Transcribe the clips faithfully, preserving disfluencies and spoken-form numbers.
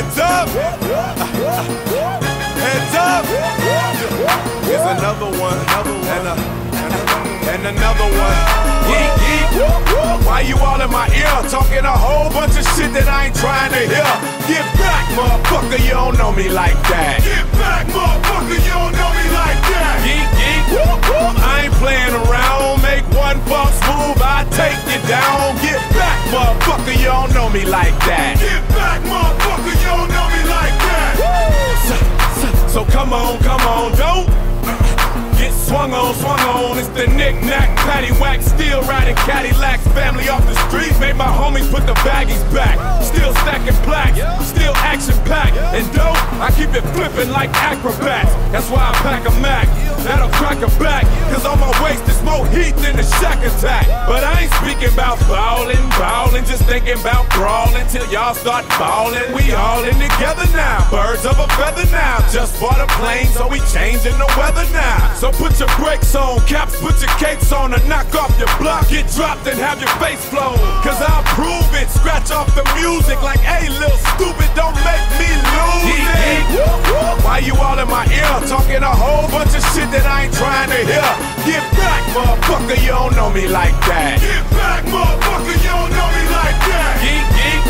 Heads up. Heads up. Here's another one. And, a, and another one. Geek, geek. Why you all in my ear? Talking a whole bunch of shit that I ain't trying to hear. Get back, motherfucker, you don't know me like that. Get back, motherfucker, you don't know me like that. Geek, geek. I ain't playing around. Make one false move, I take you down. Get back, motherfucker, you don't know me like that. Get back, motherfucker, you don't know me like that. So, so, so come on, come on, don't get swung on, swung on. It's the knick-knack, paddywhack, still riding Cadillacs. Family off the street, made my homies put the baggies back. Still stacking plaques, still action-packed. And dope, I keep it flipping like acrobats. That's why I pack a Mac, that'll crack a back. Cause on my waist is more heat than the Shack Attack. But I ain't speaking about ballin', ballin', just thinking about brawling till y'all start ballin'. We all in together now, birds of a feather now. Just bought a plane, so we changing the weather now. So put your brakes on, caps, put your capes on, and knock off your block. Get dropped and have your face flown. Cause I'll prove it, scratch off the music like, hey, little stupid, don't make me lose it. Why you all in my ear, talking a whole bunch of shit that I ain't trying to hear? Get back, motherfucker, you don't know me like that. Get back, motherfucker, you don't know me like that. Geek, geek,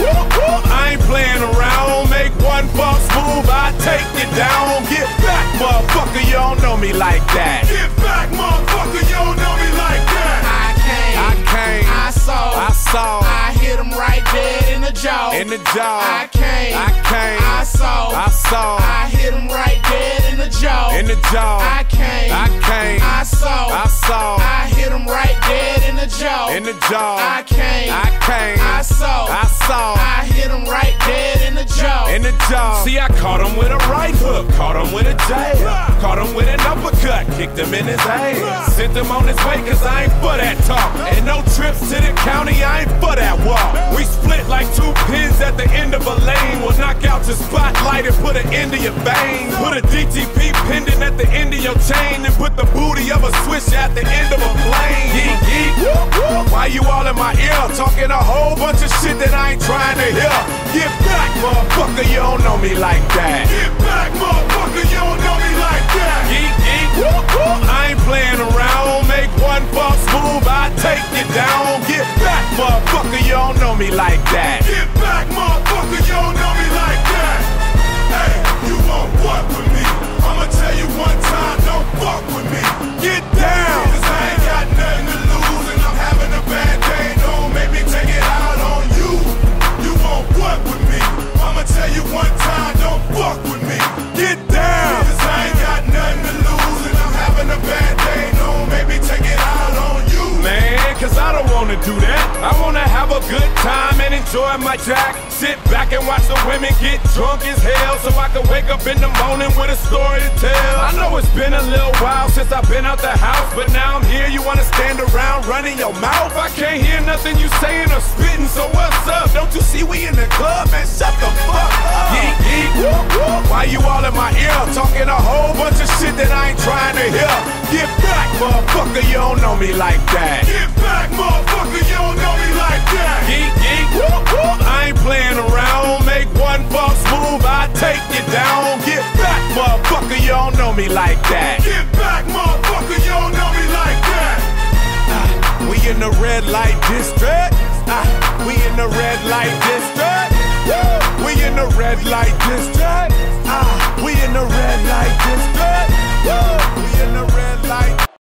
I ain't playing around. Make one false move, I take you down. Get back, motherfucker, you don't know me like that. Get back, motherfucker, you don't know me like that. I came, I came, I saw, I saw, I hit him right dead in the jaw. in the jaw. I came, I came, I saw, I saw, I hit him right dead in the jaw. in the jaw. I came, I came, I saw, I saw, I hit him right dead in the jaw. in the jaw. I came, I came, I saw, I saw, I hit him right dead in the jaw. in the jaw. See, I caught him with a right hook, caught him with a jab, caught him with an uppercut, kicked him in his ass, sent him on his way cause I ain't for that talk. And no trips to the county, I ain't for that walk. We split like two pins at the end of a lane. We'll knock out your spotlight and put an end to your veins. Put a D T P pendant at the end of your chain and put the booty of a switch at the end of a plane. Geek, geek. Why you all in my ear, talking a whole bunch of shit that I ain't trying to hear? Get back, motherfucker, you don't know me like that. Get back, motherfucker, you don't know me like that. Geek, geek. I ain't playing around. Make one false move, I take you down. Get back, motherfucker, you don't know me like that. Get back, motherfucker, you don't know me like that. Hey, you want what with me? I'ma tell you one time, don't fuck with me. Get down. Cause I ain't got nothing to lose and I'm having a bad day. Don't make me take it out on you. You want what with me? I'ma tell you one time, don't fuck with me. Get down. Cause I ain't got nothing to lose and I'm having a bad day. Don't make me take it out on you. Man, cause I don't wanna do that. I wanna have a good time and enjoy my track. Sit back and watch the women get drunk as hell, so I can wake up in the morning with a story to tell. I know it's been a little while since I've been out the house, but now I'm here, you wanna stand around running your mouth? I can't hear nothing you saying or spitting, so what's up? Don't you see we in the club, man? Shut the fuck up. Geek, geek. Why you all in my ear, talking a whole bunch of shit that I ain't trying to hear? Get back, motherfucker, you don't know me like that. Get back, motherfucker, you don't know me like that. Geek, geek. I ain't playing around. Make one false move, I take you down. Get back, motherfucker, you don't know me like that. Get back, motherfucker, you don't know me like that. Uh, we in the red light district. Uh, we in the red light district. We in the red light district.